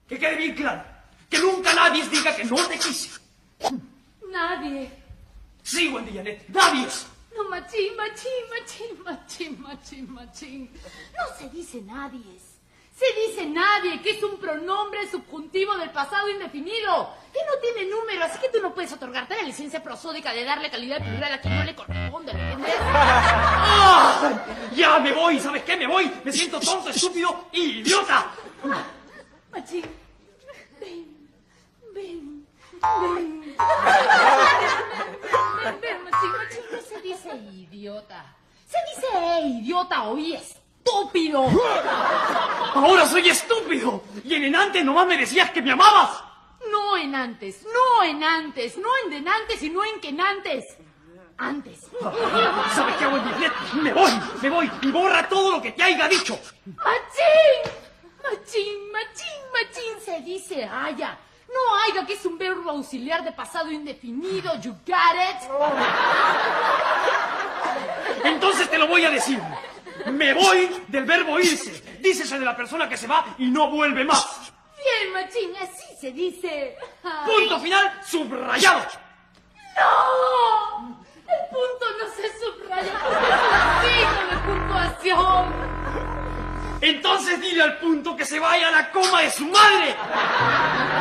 Que quede bien claro. Que nunca nadie diga que no te quise. Nadie. Sí, Wendy Janet, nadie. No, machín. No se dice nadie. Se dice nadie, que es un pronombre subjuntivo del pasado indefinido, que no tiene número, así que tú no puedes otorgarte la licencia prosódica de darle calidad plural a quien no le corresponde, ¿me entiendes? ¡Ah! Ya me voy, ¿sabes qué? Me voy. Me siento tonto, estúpido y idiota. Machín, ven, Machín, no se dice idiota. Se dice idiota, oí, estúpido. Ahora soy estúpido. Y en antes nomás me decías que me amabas. No en antes, no en denantes y no en quenantes. Antes. ¿Sabes qué hago en Janet? Me voy y borra todo lo que te haya dicho. Machín, se dice haya. No haya, que es un verbo auxiliar de pasado indefinido. You got it? Entonces te lo voy a decir. Me voy del verbo irse. Dícese de la persona que se va y no vuelve más. Bien, Machín, así se dice. Punto final subrayado. ¡No! El punto no se subraya porque es un signo de puntuación. Entonces dile al punto que se vaya a la coma de su madre.